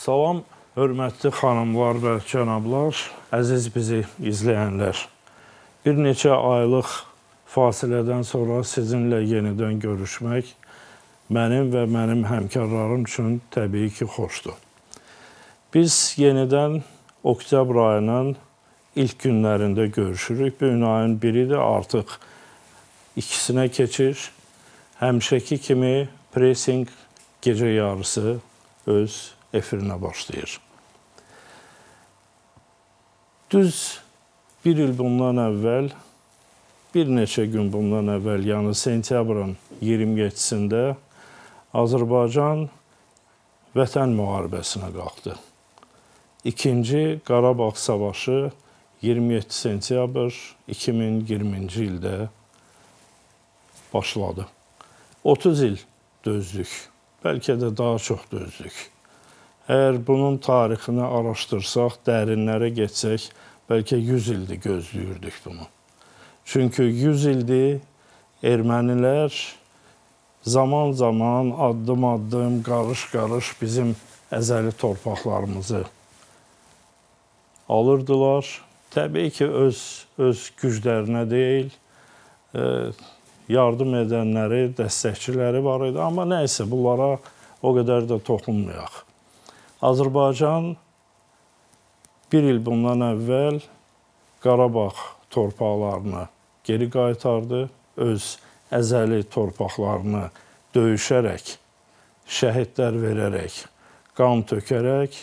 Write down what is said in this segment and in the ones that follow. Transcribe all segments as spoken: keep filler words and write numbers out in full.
Salam, hörmətli xanımlar və cənablar, əziz bizi izləyənlər. Bir neçə aylıq fasilədən sonra sizinlə yenidən görüşmək mənim və mənim həmkarlarım üçün təbii ki, xoşdur. Biz yenidən oktyabr ayının ilk günlərində görüşürük. Bu gün ayın biridir, artıq ikisinə keçir. Həmişəki kimi Pressing gecə yarısı öz efirinə başlayır. Düz bir il bundan əvvəl, bir neçə gün bundan əvvəl, yəni sentyabrın iyirmi yeddisində Azərbaycan vətən müharibəsinə qalxdı. İkinci Qarabağ savaşı iyirmi yeddi sentyabr iki min iyirminci ildə başladı. otuz il dözdük, bəlkə də daha çox dözdük. Əgər bunun tarixini araşdırsaq, dərinlərə getsək, bəlkə yüz ildir gözləyirdik bunu. Çünki yüz ildir ermənilər zaman-zaman, addım-addım, qarış-qarış bizim əzəli torpaqlarımızı alırdılar. Təbii ki, öz, öz güclərinə deyil, e, yardım edənləri, dəstəkçiləri var idi. Amma nəysə, bunlara o qədər də toxunmayaq. Azərbaycan bir il bundan əvvəl Qarabağ torpaqlarını geri qaytardı, öz əzəli torpaqlarını döyüşərək, şəhidlər verərək, qan tökərək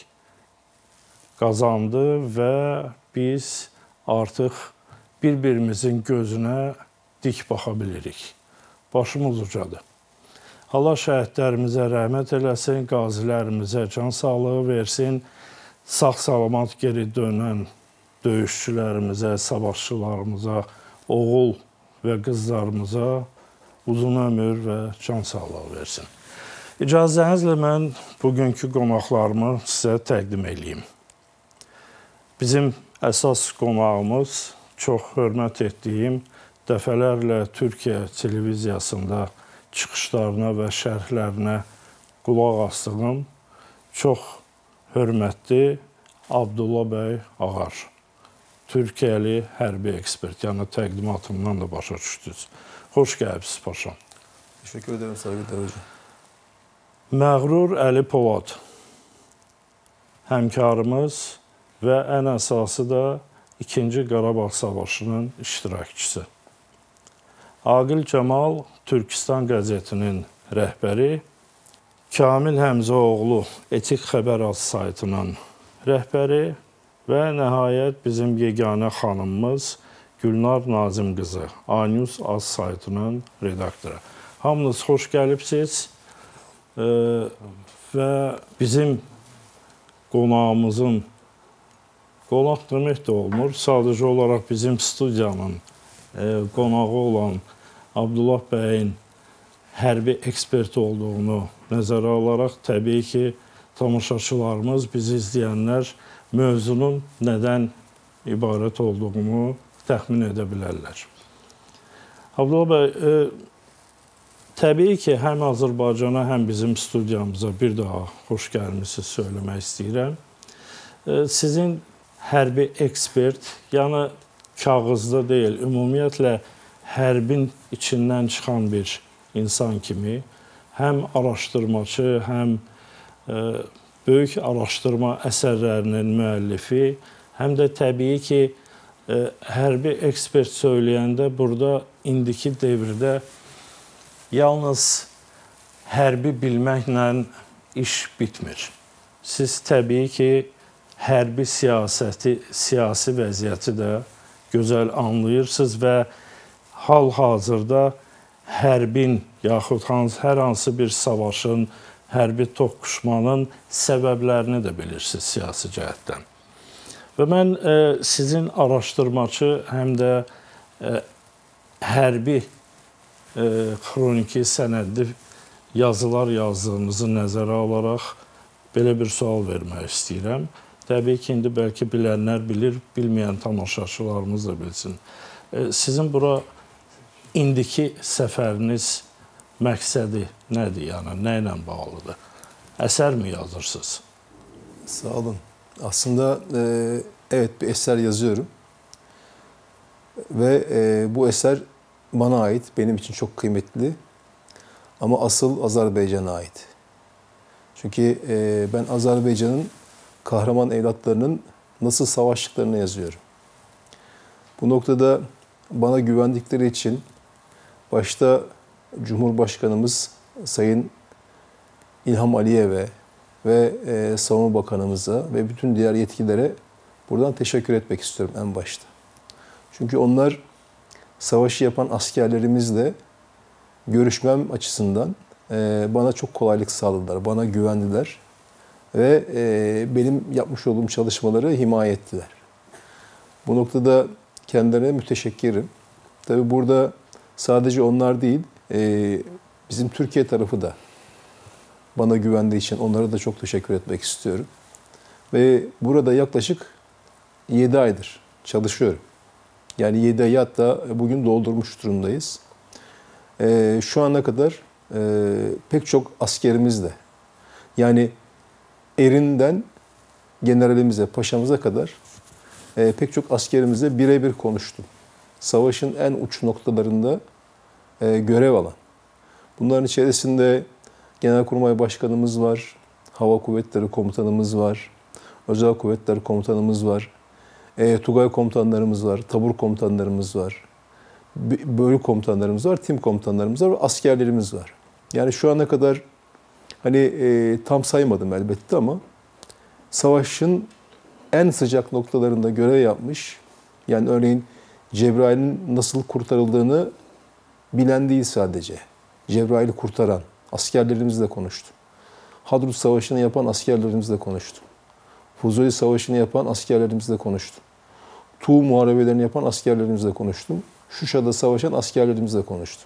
qazandı və biz artıq bir-birimizin gözünə dik baxa bilirik. Başımız ucadır. Allah şəhidlərimizə rəhmət eləsin, qazilərimizə can sağlığı versin, sağ-salamat geri dönən döyüşçülərimizə, savaşçılarımıza, oğul və qızlarımıza uzun ömür və can sağlığı versin. İcazənizlə mən bugünkü qonaqlarımı sizə təqdim edeyim. Bizim əsas qonağımız çox hörmət etdiyim, dəfələrlə Türkiyə televiziyasında çıxışlarına və şərhlərinə qulaq asdığım çox hörmətli Abdullah bəy Ağar. Türkiyəli hərbi ekspert, yəni təqdimatımdan da başa düşdünüz. Xoş gəlibsiniz paşam. Teşekkür ederim Sarıgül hocam. Məğrur Əli Polad, həmkarımız və ən əsası da ikinci Qarabağ savaşının iştirakçısı. Aqil Cəmal, Türkistan qəzetinin rəhbəri, Kamil Həmzəoğlu, Etik Xəbər az saytının rəhbəri və nəhayət bizim yeganə xanımımız Gülnar Nazim qızı, A-News az saytının redaktoru. Hamınız xoş gəlibsiniz e, və bizim qonağımızın, qonaq demək də olmur, sadəcə olaraq bizim studiyanın e, qonağı olan Abdullah bəyin hərbi ekspert olduğunu nəzərə alaraq, təbii ki, tamaşaçılarımız, bizi izləyənlər mövzunun nədən ibarət olduğunu təxmin edə bilərlər. Abdullah bəy, e, təbii ki, həm Azərbaycana, həm bizim studiyamıza bir daha xoş gəlmisiniz söyləmək istəyirəm. E, sizin hərbi ekspert, yəni kağızda deyil, ümumiyyətlə hərbin içindən çıxan bir insan kimi, həm araşdırmacı, həm e, böyük araşdırma əsərlərinin müəllifi, həm də təbii ki, e, hərbi ekspert söyləyəndə burada indiki devirdə yalnız hərbi bilməklə iş bitmir. Siz təbii ki, hərbi siyasəti, siyasi vəziyyəti də gözəl anlayırsınız və hal-hazırda hərbin, yaxud hər hansı bir savaşın, hərbi toqquşmanın səbəblərini də bilirsiniz siyasi cəhətdən. Və mən e, sizin araşdırmacı, həm də e, hərbi e, xroniki, sənədli yazılar yazdığınızı nəzərə alaraq belə bir sual vermək istəyirəm. Təbii ki, indi bəlkə bilənlər bilir, bilməyən tamaşaçılarımız da bilsin. E, sizin bura indiki səfəriniz məqsədi nədir, yəni nə ilə bağlıdır? Əsər mi yazırsınız? Sağ olun. Aslında e, evet bir eser yazıyorum. Ve e, bu eser bana ait, benim için çok kıymetli. Ama asıl Azerbaycan'a ait. Çünkü e, ben Azerbaycan'ın kahraman evlatlarının nasıl savaştıklarını yazıyorum. Bu noktada bana güvendikleri için başta Cumhurbaşkanımız Sayın İlham Aliyev'e ve e, Savunma Bakanımıza ve bütün diğer yetkililere buradan teşekkür etmek istiyorum en başta. Çünkü onlar savaşı yapan askerlerimizle görüşmem açısından e, bana çok kolaylık sağladılar, bana güvendiler ve e, benim yapmış olduğum çalışmaları himaye ettiler. Bu noktada kendilerine müteşekkirim. Tabii burada sadece onlar değil, e, bizim Türkiye tarafı da bana güvendiği için onlara da çok teşekkür etmek istiyorum. Ve burada yaklaşık yedi aydır çalışıyorum. Yani yedi ayı hatta bugün doldurmuş durumdayız. Ee, şu ana kadar e, pek çok askerimizle, yani erinden generalimize, paşamıza kadar e, pek çok askerimizle birebir konuştum. Savaşın en uç noktalarında e, görev alan. Bunların içerisinde Genelkurmay Başkanımız var, Hava Kuvvetleri Komutanımız var, Özel Kuvvetler Komutanımız var, e, Tugay Komutanlarımız var, Tabur Komutanlarımız var, bölük komutanlarımız var, tim komutanlarımız var ve askerlerimiz var. Yani şu ana kadar hani e, tam saymadım elbette ama savaşın en sıcak noktalarında görev yapmış. Yani örneğin Cebrail'in nasıl kurtarıldığını bilen değil sadece. Cebrail'i kurtaran askerlerimizle konuştum. Hadrut Savaşı'nı yapan askerlerimizle konuştum. Fuzuli Savaşı'nı yapan askerlerimizle konuştum. Tuğ muharebelerini yapan askerlerimizle konuştum. Şuşa'da savaşan askerlerimizle konuştum.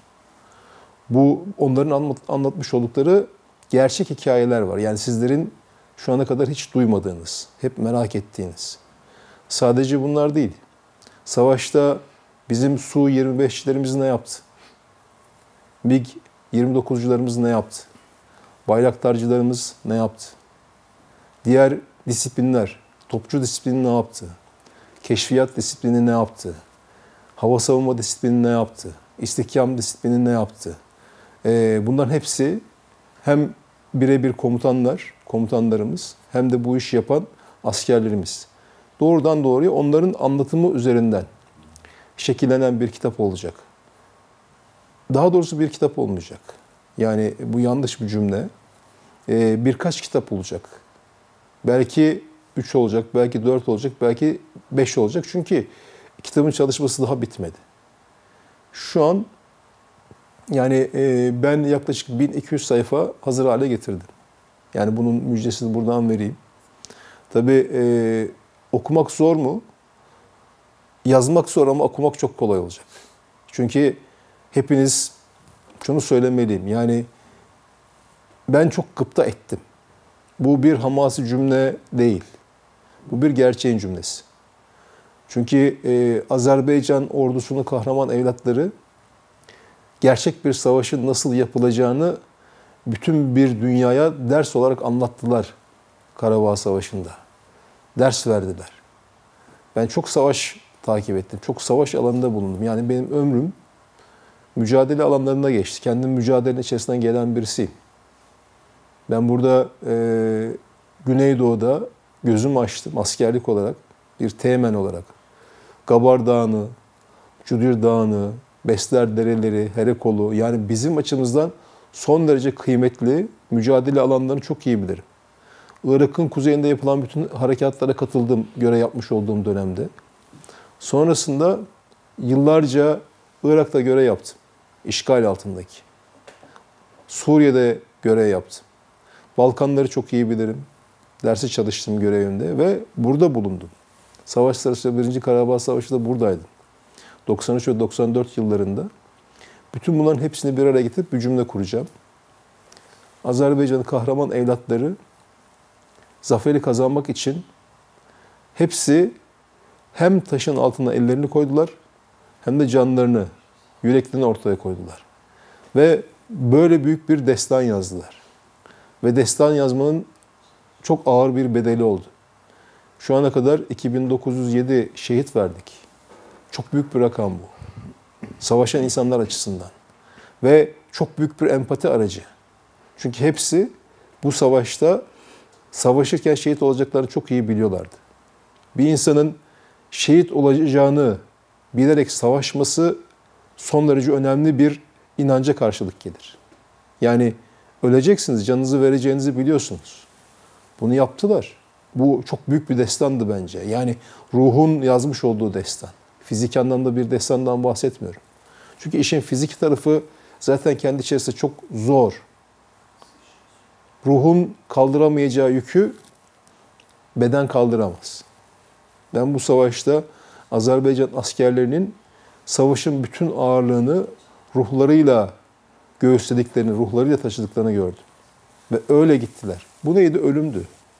Bu onların anlat, anlatmış oldukları gerçek hikayeler var. Yani sizlerin şu ana kadar hiç duymadığınız, hep merak ettiğiniz. Sadece bunlar değil. Savaşta bizim Su yirmi beşçilerimiz ne yaptı? MiG yirmi dokuzcularımız ne yaptı? Bayraktarcılarımız ne yaptı? Diğer disiplinler, topçu disiplini ne yaptı? Keşfiyat disiplini ne yaptı? Hava savunma disiplini ne yaptı? İstihkam disiplini ne yaptı? Ee, bunların hepsi hem birebir komutanlar, komutanlarımız hem de bu işi yapan askerlerimiz. Doğrudan doğruya onların anlatımı üzerinden şekillenen bir kitap olacak. Daha doğrusu bir kitap olmayacak. Yani bu yanlış bir cümle. Ee, birkaç kitap olacak. Belki üç olacak, belki dört olacak, belki beş olacak. Çünkü kitabın çalışması daha bitmedi. Şu an yani e, ben yaklaşık bin iki yüz sayfa hazır hale getirdim. Yani bunun müjdesini buradan vereyim. Tabii e, okumak zor mu? Yazmak zor ama okumak çok kolay olacak. Çünkü hepiniz şunu söylemeliyim. Yani ben çok gıpta ettim. Bu bir hamasi cümle değil. Bu bir gerçeğin cümlesi. Çünkü e, Azerbaycan ordusunun kahraman evlatları gerçek bir savaşın nasıl yapılacağını bütün bir dünyaya ders olarak anlattılar Karabağ Savaşı'nda. Ders verdiler. Ben çok savaş takip ettim. Çok savaş alanında bulundum. Yani benim ömrüm mücadele alanlarında geçti. Kendim mücadelenin içerisinden gelen birisiyim. Ben burada e, Güneydoğu'da gözümü açtım askerlik olarak, bir teğmen olarak. Gabar Dağı'nı, Cudir Dağı'nı, Besler Dereleri, Herekolu, yani bizim açımızdan son derece kıymetli mücadele alanlarını çok iyi bilirim. Irak'ın kuzeyinde yapılan bütün harekatlara katıldım, görev yapmış olduğum dönemde. Sonrasında yıllarca Irak'ta görev yaptım, işgal altındaki. Suriye'de görev yaptım. Balkanları çok iyi bilirim. Dersi çalıştım görevimde ve burada bulundum. Savaş sırasında birinci Karabağ Savaşı'da buradaydım. doksan üç ve doksan dört yıllarında. Bütün bunların hepsini bir araya getirip bir cümle kuracağım. Azerbaycan'ın kahraman evlatları zaferi kazanmak için hepsi hem taşın altına ellerini koydular hem de canlarını, yüreklerini ortaya koydular. Ve böyle büyük bir destan yazdılar. Ve destan yazmanın çok ağır bir bedeli oldu. Şu ana kadar iki bin dokuz yüz yedi şehit verdik. Çok büyük bir rakam bu. Savaşan insanlar açısından. Ve çok büyük bir empati aracı. Çünkü hepsi bu savaşta savaşırken şehit olacaklarını çok iyi biliyorlardı. Bir insanın şehit olacağını bilerek savaşması son derece önemli bir inanca karşılık gelir. Yani öleceksiniz, canınızı vereceğinizi biliyorsunuz. Bunu yaptılar. Bu çok büyük bir destandı bence. Yani ruhun yazmış olduğu destan. Fizik anlamda bir destandan bahsetmiyorum. Çünkü işin fizik tarafı zaten kendi içerisinde çok zor. Ruhun kaldıramayacağı yükü beden kaldıramaz. Ben bu savaşta Azerbaycan askerlerinin savaşın bütün ağırlığını ruhlarıyla göğüslediklerini, ruhlarıyla taşıdıklarını gördüm. Ve öyle gittiler. Bu neydi? Ölümdü.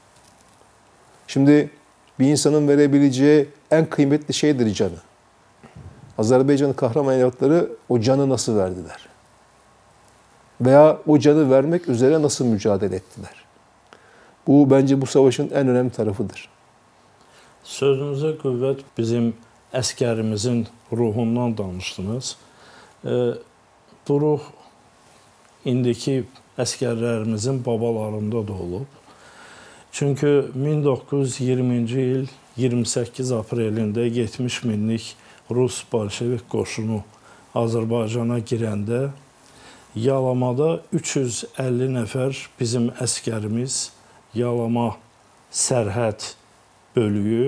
Şimdi bir insanın verebileceği en kıymetli şeydir canı. Azerbaycan'ın kahraman evlatları o canı nasıl verdiler? Veya o canı vermek üzere nasıl mücadele ettiler? Bu bence bu savaşın en önemli tarafıdır. Sözünüzə qüvvət, bizim əskərimizin ruhundan danışdınız. Bu ruh indiki əskərlərimizin babalarında da olub. Çünki min doqquz yüz iyirminci il iyirmi səkkiz aprelində yetmiş minlik Rus Bolşevik qoşunu Azərbaycana girəndə Yalamada üç yüz əlli nəfər bizim əskərimiz Yalama sərhəd bölüyü,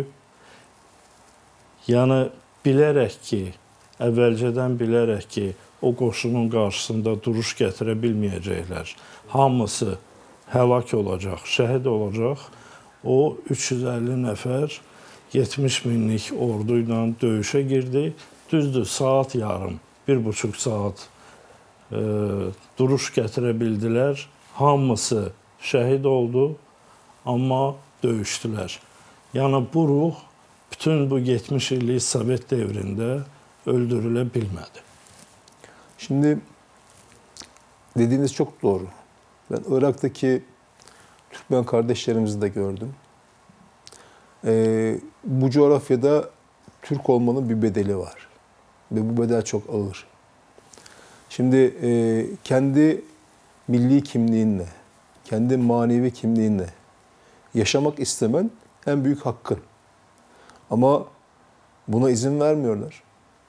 yəni bilərək ki, əvvəlcədən bilərək ki, o qoşunun qarşısında duruş gətirə bilməyəcəklər. Hamısı həlak olacaq, şəhid olacaq. O üç yüz əlli nəfər yetmiş minlik ordu ilə döyüşə girdi. Düzdür, saat yarım, bir buçuk saat e, duruş gətirə bildilər. Hamısı şəhid oldu, amma döyüşdülər. Yəni bu ruh bütün bu yetmiş illik Sovet devrində öldürülə bilmədi. Şimdi dediğiniz çok doğru. Ben Irak'taki Türkmen kardeşlerimizi de gördüm. Ee, bu coğrafyada Türk olmanın bir bedeli var. Ve bu bedel çok ağır. Şimdi e, kendi milli kimliğinle, kendi manevi kimliğinle yaşamak istemen en büyük hakkın. Ama buna izin vermiyorlar.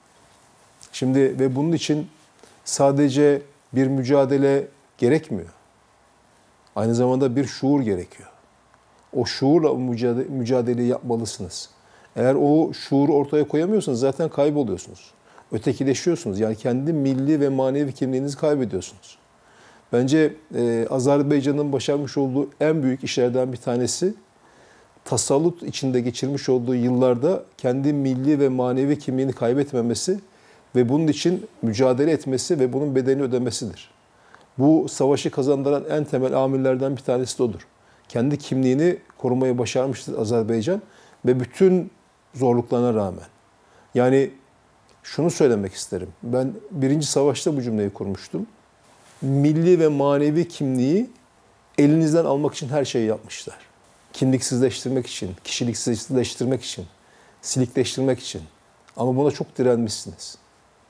Şimdi ve bunun için sadece bir mücadele gerekmiyor. Aynı zamanda bir şuur gerekiyor. O şuurla mücadele, mücadeleyi yapmalısınız. Eğer o şuuru ortaya koyamıyorsanız zaten kayboluyorsunuz. Ötekileşiyorsunuz. Yani kendi milli ve manevi kimliğinizi kaybediyorsunuz. Bence e, Azerbaycan'ın başarmış olduğu en büyük işlerden bir tanesi tasallut içinde geçirmiş olduğu yıllarda kendi milli ve manevi kimliğini kaybetmemesi ve bunun için mücadele etmesi ve bunun bedelini ödemesidir. Bu savaşı kazandıran en temel amirlerden bir tanesi de odur. Kendi kimliğini korumayı başarmıştır Azerbaycan ve bütün zorluklarına rağmen. Yani şunu söylemek isterim. Ben birinci savaşta bu cümleyi kurmuştum. Milli ve manevi kimliği elinizden almak için her şeyi yapmışlar. Kimliksizleştirmek için, kişiliksizleştirmek için, silikleştirmek için. Ama buna çok direnmişsiniz.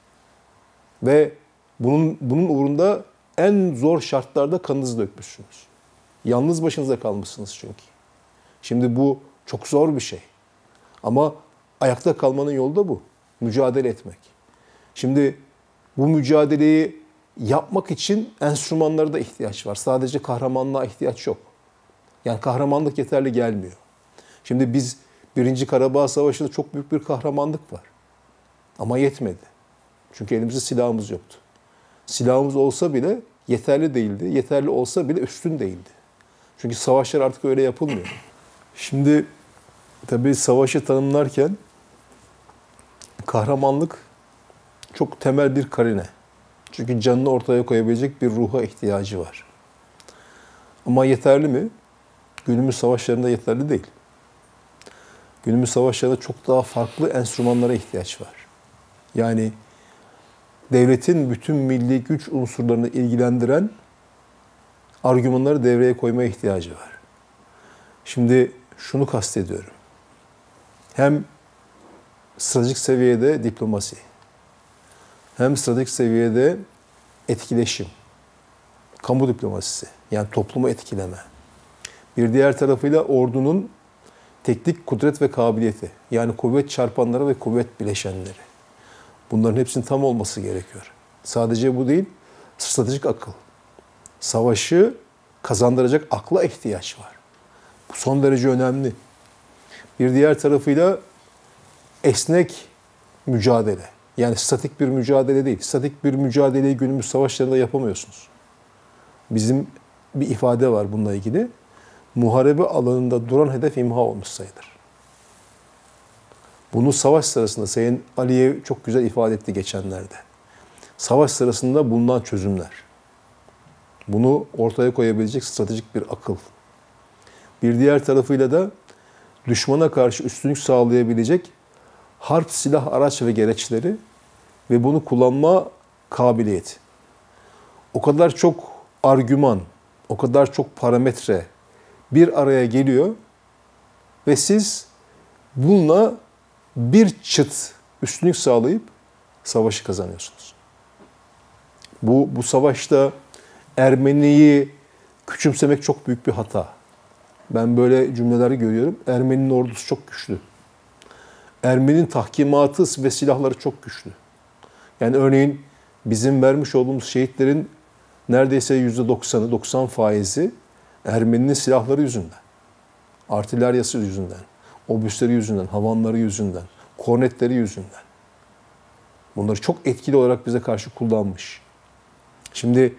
Ve bunun, bunun uğrunda en zor şartlarda kanınızı dökmüşsünüz. Yalnız başınıza kalmışsınız çünkü. Şimdi bu çok zor bir şey. Ama ayakta kalmanın yolu da bu. Mücadele etmek. Şimdi bu mücadeleyi yapmak için enstrümanlara da ihtiyaç var. Sadece kahramanlığa ihtiyaç yok. Yani kahramanlık yeterli gelmiyor. Şimdi biz Birinci Karabağ Savaşı'nda çok büyük bir kahramanlık var. Ama yetmedi. Çünkü elimizde silahımız yoktu. Silahımız olsa bile yeterli değildi. Yeterli olsa bile üstün değildi. Çünkü savaşlar artık öyle yapılmıyor. Şimdi tabii savaşı tanımlarken kahramanlık çok temel bir karine. Çünkü canını ortaya koyabilecek bir ruha ihtiyacı var. Ama yeterli mi? Günümüz savaşlarında yeterli değil. Günümüz savaşlarında çok daha farklı enstrümanlara ihtiyaç var. Yani devletin bütün milli güç unsurlarını ilgilendiren argümanları devreye koymaya ihtiyacı var. Şimdi şunu kastediyorum. Hem stratejik seviyede diplomasi, hem stratejik seviyede etkileşim, kamu diplomasisi, yani toplumu etkileme. Bir diğer tarafıyla ordunun teknik kudret ve kabiliyeti, yani kuvvet çarpanları ve kuvvet bileşenleri. Bunların hepsinin tam olması gerekiyor. Sadece bu değil, stratejik akıl. Savaşı kazandıracak akla ihtiyaç var. Bu son derece önemli. Bir diğer tarafıyla esnek mücadele. Yani statik bir mücadele değil. Statik bir mücadeleyi günümüz savaşlarında yapamıyorsunuz. Bizim bir ifade var bununla ilgili. Muharebe alanında duran hedef imha olmuş sayılır. Bunu savaş sırasında Sayın Aliyev çok güzel ifade etti geçenlerde. Savaş sırasında bulunan çözümler. Bunu ortaya koyabilecek stratejik bir akıl. Bir diğer tarafıyla da düşmana karşı üstünlük sağlayabilecek harp, silah, araç ve gereçleri ve bunu kullanma kabiliyeti. O kadar çok argüman, o kadar çok parametre bir araya geliyor ve siz bununla bir çıt üstünlük sağlayıp savaşı kazanıyorsunuz. Bu, bu savaşta Ermeni'yi küçümsemek çok büyük bir hata. Ben böyle cümleleri görüyorum. Ermeni'nin ordusu çok güçlü. Ermeni'nin tahkimatı ve silahları çok güçlü. Yani örneğin bizim vermiş olduğumuz şehitlerin neredeyse yüzde doksanı, doksan faizi Ermeni'nin silahları yüzünden. Artileryası yüzünden, obüsleri yüzünden, havanları yüzünden, kornetleri yüzünden. Bunları çok etkili olarak bize karşı kullanmış. Şimdi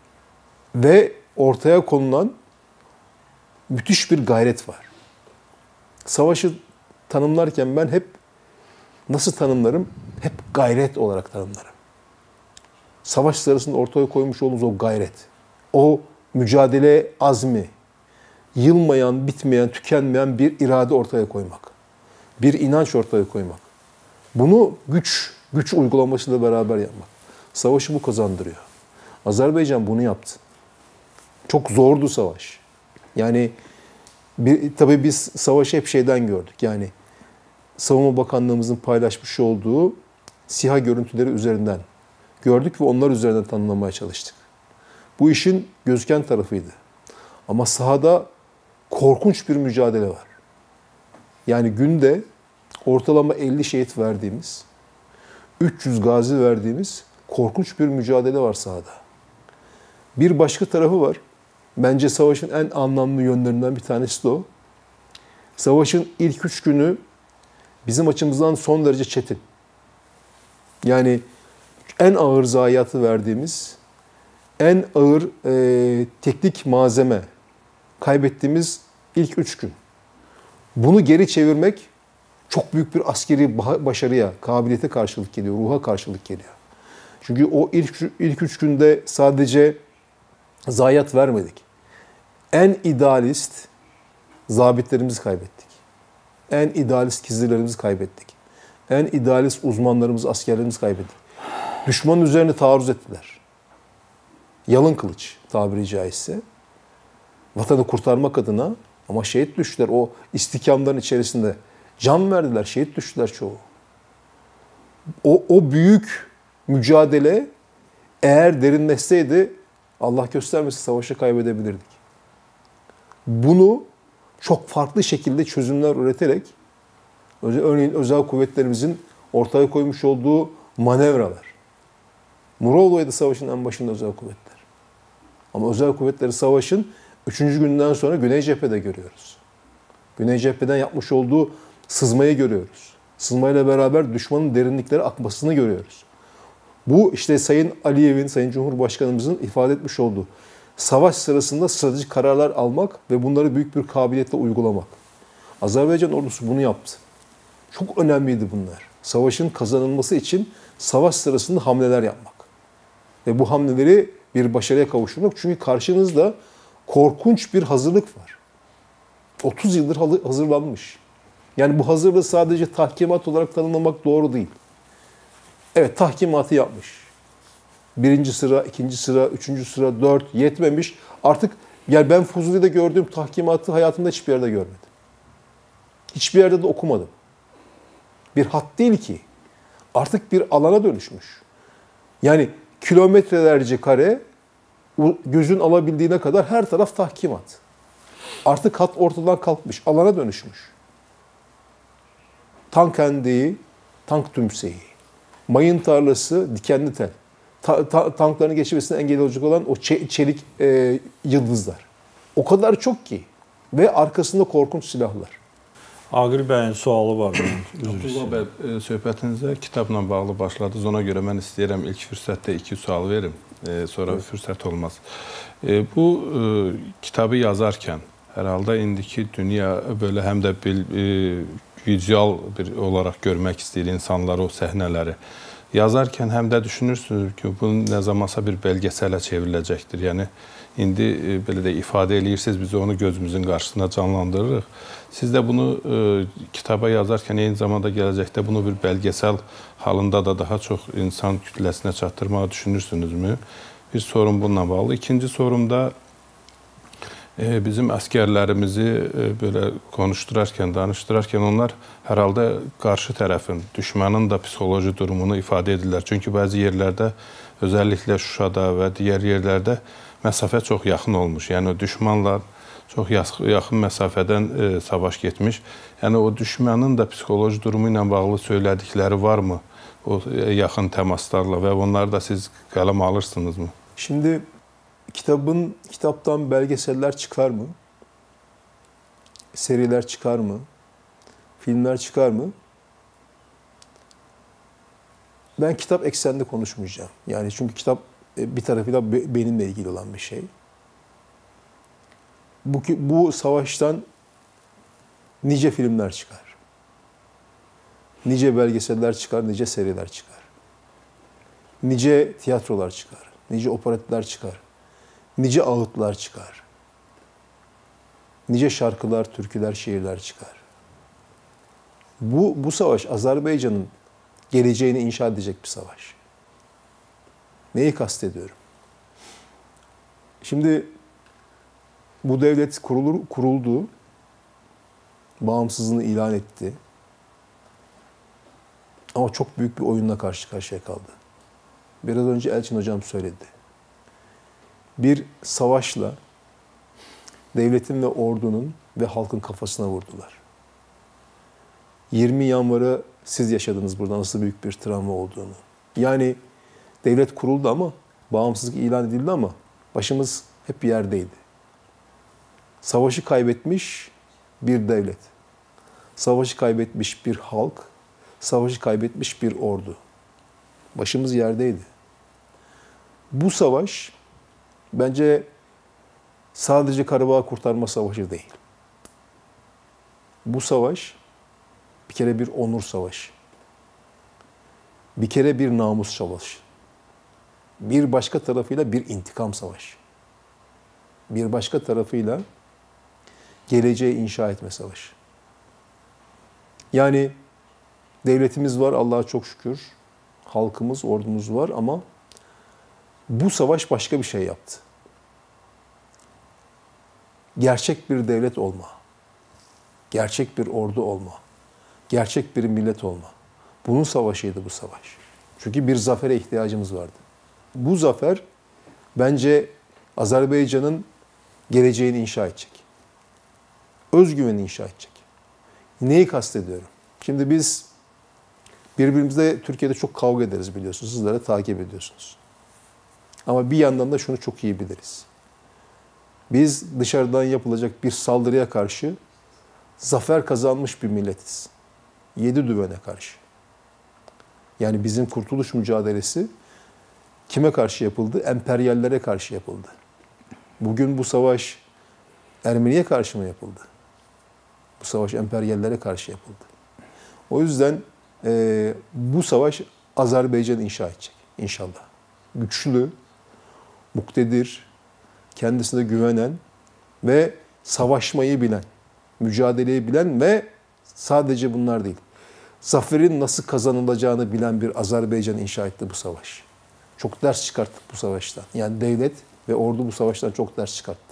ve ortaya konulan müthiş bir gayret var. Savaşı tanımlarken ben hep nasıl tanımlarım? Hep gayret olarak tanımlarım. Savaş sırasında ortaya koymuş olduğumuz o gayret, o mücadele azmi, yılmayan, bitmeyen, tükenmeyen bir irade ortaya koymak. Bir inanç ortaya koymak. Bunu güç, güç uygulamasıyla beraber yapmak. Savaşı bu kazandırıyor. Azerbaycan bunu yaptı. Çok zordu savaş. Yani bir, tabii biz savaşı hep şeyden gördük. Yani Savunma Bakanlığımızın paylaşmış olduğu SİHA görüntüleri üzerinden gördük ve onlar üzerinden tanımlamaya çalıştık. Bu işin gözüken tarafıydı. Ama sahada korkunç bir mücadele var. Yani günde ortalama elli şehit verdiğimiz, üç yüz gazi verdiğimiz korkunç bir mücadele var sahada. Bir başka tarafı var. Bence savaşın en anlamlı yönlerinden bir tanesi de o. Savaşın ilk üç günü bizim açımızdan son derece çetin. Yani en ağır zayiatı verdiğimiz, en ağır e, teknik malzeme kaybettiğimiz ilk üç gün. Bunu geri çevirmek çok büyük bir askeri başarıya, kabiliyete karşılık geliyor, ruha karşılık geliyor. Çünkü o ilk, ilk üç günde sadece zayiat vermedik. En idealist zabitlerimizi kaybettik. En idealist kizirlerimizi kaybettik. En idealist uzmanlarımız, askerlerimizi kaybettik. Düşmanın üzerine taarruz ettiler. Yalın kılıç tabiri caizse. Vatanı kurtarmak adına ama şehit düştüler. O istikamların içerisinde can verdiler, şehit düştüler çoğu. O, o büyük mücadele eğer derinleşseydi Allah göstermesin savaşı kaybedebilirdik. Bunu çok farklı şekilde çözümler üreterek örneğin özel kuvvetlerimizin ortaya koymuş olduğu manevralar. Murova'ydı savaşın en başında özel kuvvetler. Ama özel kuvvetleri savaşın üçüncü günden sonra Güney Cephe'de görüyoruz. Güney Cephe'den yapmış olduğu sızmayı görüyoruz. Sızmayla beraber düşmanın derinliklere akmasını görüyoruz. Bu işte Sayın Aliyev'in, Sayın Cumhurbaşkanımızın ifade etmiş olduğu savaş sırasında stratejik kararlar almak ve bunları büyük bir kabiliyetle uygulamak. Azerbaycan ordusu bunu yaptı. Çok önemliydi bunlar. Savaşın kazanılması için savaş sırasında hamleler yapmak. Ve bu hamleleri bir başarıya kavuşturmak. Çünkü karşınızda korkunç bir hazırlık var. otuz yıldır hazırlanmış. Yani bu hazırlığı sadece tahkimat olarak tanımlamak doğru değil. Evet, tahkimatı yapmış. Birinci sıra, ikinci sıra, üçüncü sıra, dört yetmemiş. Artık Yani ben Fuzuli'de gördüğüm tahkimatı hayatımda hiçbir yerde görmedim. Hiçbir yerde de okumadım. Bir hat değil ki. Artık bir alana dönüşmüş. Yani kilometrelerce kare, gözün alabildiğine kadar her taraf tahkimat. Artık hat ortadan kalkmış, alana dönüşmüş. Tank hendeği, tank tümseyi, mayın tarlası, dikenli tel. Ta, ta, tankların geçmesine engel olacak olan o çelik e, yıldızlar. O kadar çok ki. Ve arkasında korkunç silahlar. Aqil bəyin sualı var. Abdullah bəy, söhbətinizə kitabla bağlı başladınız. Ona görə mən istəyirəm ilk fürsətdə iki sual verim. Sonra evet. fürsət olmaz. Bu kitabı yazarkən hər halda indiki dünya böyle həm də bir vizual bir olaraq görmək istəyir insanlar o səhnələri. Yazarkən həm də düşünürsünüz ki, bu nə zamansa bir belgesələ çevriləcəkdir. Yəni indi belə də ifadə eləyirsiniz, biz onu gözümüzün qarşısında canlandırırıq. Siz də bunu e, kitaba yazarkən eyni zamanda gələcəkdə bunu bir belgesel halında da daha çox insan kütləsinə çatdırmağı düşünürsünüzmü? Bir sorum bununla bağlı. İkinci sorum da e, bizim əsgərlərimizi e, belə konuşturarkən, danışdırarkən onlar hər halda qarşı tərəfin, düşmanın da psixoloji durumunu ifadə edirlər. Çünki bəzi yerlərdə, özəlliklə Şuşada və digər yerlərdə məsafə çox yaxın olmuş. Yəni o düşmanla çox yaxın məsafədən e, savaş getmiş. Yəni o düşmanın da psixoloji durumu ilə bağlı söylədikləri varmı? O e, yaxın təmaslarla və onları da siz qələm alırsınızmı? Şimdi kitabın kitaptan belgeseller çıkar mı? Seriler çıkar mı? Filmler çıkar mı? Ben kitap ekseninde konuşmayacağım. Yani çünkü kitap bir tarafıyla benimle ilgili olan bir şey. Bu, bu savaştan nice filmler çıkar. Nice belgeseller çıkar, nice seriler çıkar. Nice tiyatrolar çıkar, nice operetler çıkar. Nice ağıtlar çıkar. Nice şarkılar, türküler, şiirler çıkar. Bu, bu savaş Azerbaycan'ın geleceğini inşa edecek bir savaş. Neyi kastediyorum? Şimdi bu devlet kurulur, kuruldu, bağımsızlığını ilan etti. Ama çok büyük bir oyunla karşı karşıya kaldı. Biraz önce Elçin Hocam söyledi. Bir savaşla devletin ve ordunun ve halkın kafasına vurdular. yirmi Yanvar'ı siz yaşadınız burada nasıl büyük bir travma olduğunu. Yani devlet kuruldu ama, bağımsızlık ilan edildi ama başımız hep bir yerdeydi. Savaşı kaybetmiş bir devlet, savaşı kaybetmiş bir halk, savaşı kaybetmiş bir ordu. Başımız yerdeydi. Bu savaş bence sadece Karabağ kurtarma savaşı değil. Bu savaş bir kere bir onur savaşı. Bir kere bir namus savaşı. Bir başka tarafıyla bir intikam savaşı. Bir başka tarafıyla geleceği inşa etme savaşı. Yani devletimiz var Allah'a çok şükür. Halkımız, ordumuz var ama bu savaş başka bir şey yaptı. Gerçek bir devlet olma. Gerçek bir ordu olma. Gerçek bir millet olma. Bunun savaşıydı bu savaş. Çünkü bir zafere ihtiyacımız vardı. Bu zafer bence Azerbaycan'ın geleceğini inşa edecek. Özgüveni inşa edecek. Neyi kastediyorum? Şimdi biz birbirimizle Türkiye'de çok kavga ederiz biliyorsunuz. Sizler de takip ediyorsunuz. Ama bir yandan da şunu çok iyi biliriz. Biz dışarıdan yapılacak bir saldırıya karşı zafer kazanmış bir milletiz. Yedi düvene karşı. Yani bizim kurtuluş mücadelesi kime karşı yapıldı? Emperyallere karşı yapıldı. Bugün bu savaş Ermeniye karşı mı yapıldı? Bu savaş emperyallere karşı yapıldı. O yüzden e, bu savaş Azerbaycan'ı inşa edecek inşallah. Güçlü, muktedir, kendisine güvenen ve savaşmayı bilen, mücadeleyi bilen ve sadece bunlar değil, zaferin nasıl kazanılacağını bilen bir Azerbaycan inşa etti bu savaş. Çok ders çıkarttık bu savaştan. Yani devlet ve ordu bu savaştan çok ders çıkarttı.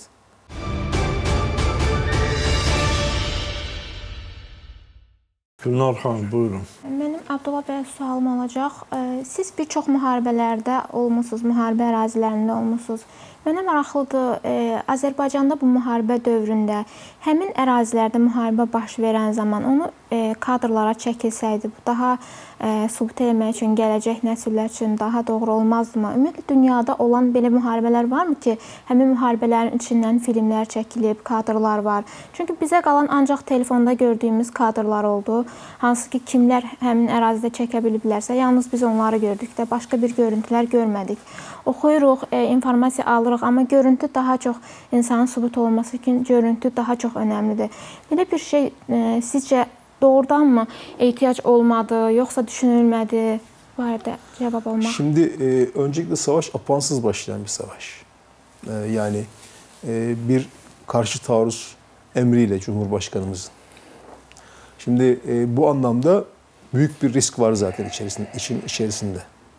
Gülnar xanım, buyurun. Mənim Abdullah bəyə sualım olacaq. Siz bir çox müharibələrdə olmusunuz, müharibə ərazilərində olmusunuz. Mənə maraqlıdır, Azərbaycanda bu müharibə dövründə həmin ərazilərdə müharibə baş verən zaman onu kadrlara çəkilsəydi, bu daha sübut eləmək üçün, gələcək nəsillər üçün daha doğru olmazdımı? Ümumiyyətlə, dünyada olan belə müharibələr varmı ki, həmin müharibələrin içindən filmlər çəkilib, kadrlar var? Çünki bizə qalan ancaq telefonda gördüyümüz kadrlar oldu. Hansı ki, kimlər həmin ərazidə çəkə biliblərsə, yalnız biz onları gördük də, başqa bir görüntülər görmədik. Oxuyuruq, informasiya alırıq, amma görüntü daha çox, insanın sübut olması üçün görüntü daha çox önəmlidir. Belə bir şey sizcə doğrudanmı ehtiyac olmadı, yoxsa düşünülmədi? Bu arada cevap olmak. Şimdi e, öncelikle savaş apansız başlayan bir savaş. E, yani e, bir karşı taarruz emriyle Cumhurbaşkanımızın. Şimdi e, bu anlamda büyük bir risk var zaten içerisinde, için içerisinde.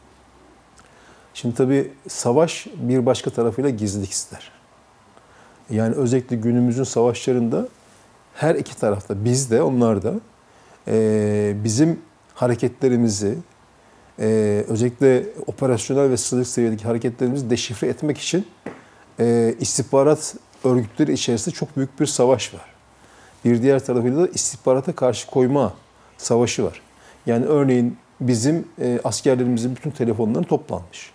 Şimdi tabii savaş bir başka tarafıyla gizlilik ister. Yani özellikle günümüzün savaşlarında her iki tarafta, biz de onlar da e, bizim hareketlerimizi, e, özellikle operasyonel ve stratejik seviyedeki hareketlerimizi deşifre etmek için e, istihbarat örgütleri içerisinde çok büyük bir savaş var. Bir diğer tarafıyla da istihbarata karşı koyma savaşı var. Yani örneğin bizim e, askerlerimizin bütün telefonları toplanmış.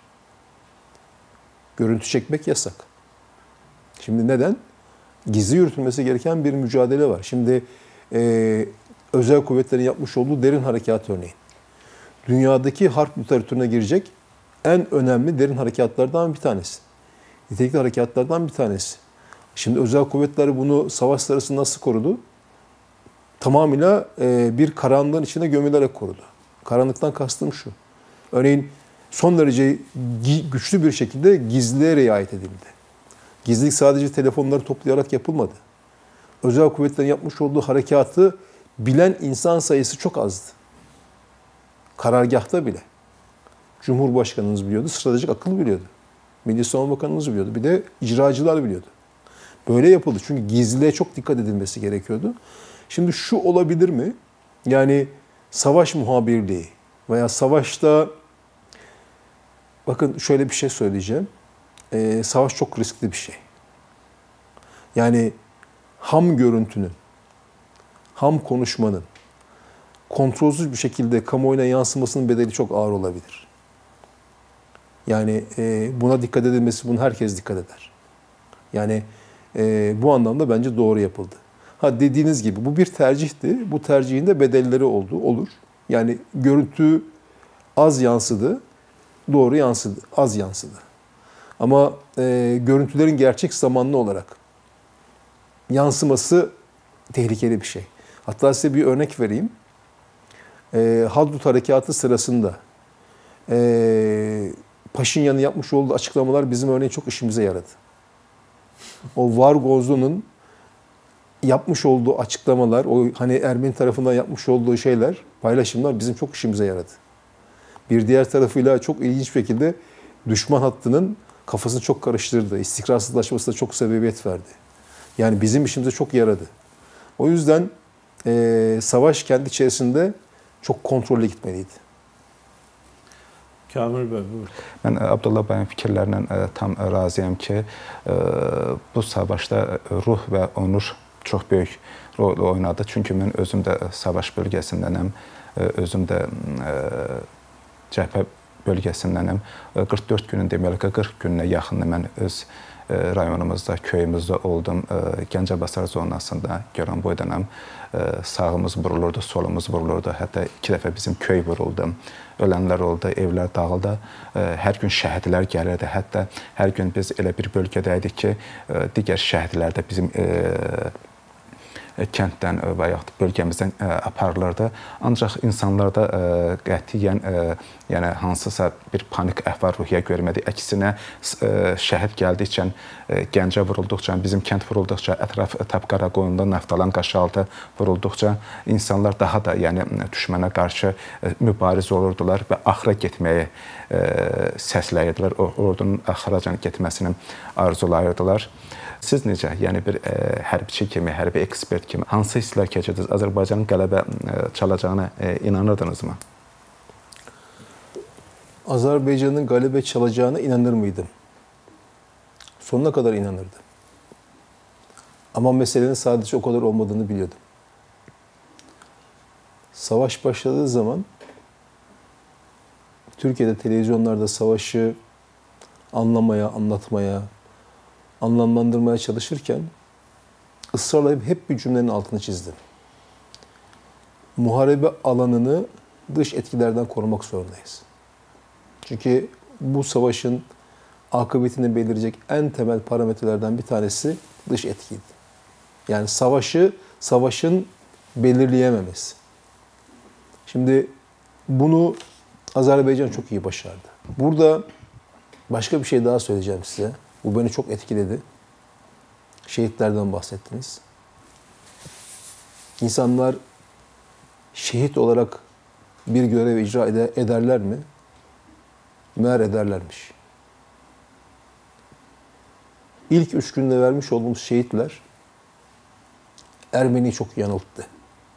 Görüntü çekmek yasak. Şimdi neden? Gizli yürütülmesi gereken bir mücadele var. Şimdi e, özel kuvvetlerin yapmış olduğu derin harekat örneğin. Dünyadaki harp literatürüne girecek en önemli derin harekatlardan bir tanesi. Nitelikli harekatlardan bir tanesi. Şimdi özel kuvvetler bunu savaş sırasında nasıl korudu? Tamamıyla e, bir karanlığın içine gömülerek korudu. Karanlıktan kastım şu. Örneğin son derece güçlü bir şekilde gizliliğe riayet edildi. Gizlilik sadece telefonları toplayarak yapılmadı. Özel kuvvetlerin yapmış olduğu harekatı bilen insan sayısı çok azdı. Karargahta bile. Cumhurbaşkanımız biliyordu, stratejik akıl biliyordu. Milli Savunma Bakanımız biliyordu. Bir de icracılar biliyordu. Böyle yapıldı. Çünkü gizliliğe çok dikkat edilmesi gerekiyordu. Şimdi şu olabilir mi? Yani savaş muhabirliği veya savaşta, bakın şöyle bir şey söyleyeceğim. Ee, savaş çok riskli bir şey. Yani ham görüntünün, ham konuşmanın kontrolsüz bir şekilde kamuoyuna yansımasının bedeli çok ağır olabilir. Yani e, buna dikkat edilmesi, bunu herkes dikkat eder. Yani e, bu anlamda bence doğru yapıldı. Ha, dediğiniz gibi bu bir tercihti. Bu tercihin de bedelleri oldu, olur. Yani görüntü az yansıdı, doğru yansıdı, az yansıdı. Ama e, görüntülerin gerçek zamanlı olarak yansıması tehlikeli bir şey. Hatta size bir örnek vereyim. E, Hadrut Harekatı sırasında e, Paşinyan'ın yapmış olduğu açıklamalar bizim örneğin çok işimize yaradı. O Vargozlu'nun yapmış olduğu açıklamalar, o hani Ermeni tarafından yapmış olduğu şeyler, paylaşımlar bizim çok işimize yaradı. Bir diğer tarafıyla çok ilginç bir şekilde düşman hattının kafasını çok karıştırdı. İstikrarsızlaşmasına çok sebebiyet verdi. Yani bizim işimize çok yaradı. O yüzden e, savaş kendi içerisinde çok kontrollü gitmeliydi. Kamil bəy, buyur. Mən Abdullah bəyin fikirlərindən tam razıyam ki, bu savaşda ruh və onur çox böyük rol oynadı. Çünki mən özüm də savaş bölgəsindənəm, özüm də cəbhə bölgəsindənəm. qırx dörd günün deməli qırx gününə yaxını mən öz rayonumuzda, köyümüzdə oldum. Gəncəbasar zonasında Goranboydanam. Sağımız vurulurdu, solumuz vurulurdu. Hətta iki dəfə bizim köy vuruldu. Ölənlər oldu, evlər dağıldı. Hər gün şəhidlər gəlirdi. Hətta hər gün biz elə bir bölgədəydik ki, digər şəhidlər də bizim kənddən və yaxud bölgəmizdən aparılırdı. Ancaq insanlarda qətiyyən yəni hansısa bir panik əhval-ruhiyyə görmədi. Əksinə şəhid gəldikcə, Gəncə vurulduqca, bizim kənd vurulduqca, ətraf Tapqaraqoyunda, Naftalan, Qaşaltı vurulduqca insanlar daha da yəni düşmənə qarşı mübariz olurdular və axıra getməyi səsləyirdilər. Ordunun axıracan getməsini arzulayırdılar. Siz necə, yəni bir hərbiçi kimi, hərbi ekspert kimi hansı hisslər keçirdiniz? Azərbaycanın qələbə çalacağına inanırdınızmı? Azerbaycan'ın galebe çalacağına inanır mıydım? Sonuna kadar inanırdım. Ama meselenin sadece o kadar olmadığını biliyordum. Savaş başladığı zaman Türkiye'de televizyonlarda savaşı anlamaya, anlatmaya, anlamlandırmaya çalışırken ısrarla hep bir cümlenin altını çizdim. Muharebe alanını dış etkilerden korumak zorundayız. Çünkü bu savaşın akıbetini belirleyecek en temel parametrelerden bir tanesi dış etkiydi. Yani savaşı, savaşın belirleyememesi. Şimdi bunu Azerbaycan çok iyi başardı. Burada başka bir şey daha söyleyeceğim size. Bu beni çok etkiledi. Şehitlerden bahsettiniz. İnsanlar şehit olarak bir görev icra ederler mi? Meğer ederlermiş. İlk üç günde vermiş olduğumuz şehitler Ermeni'yi çok yanılttı.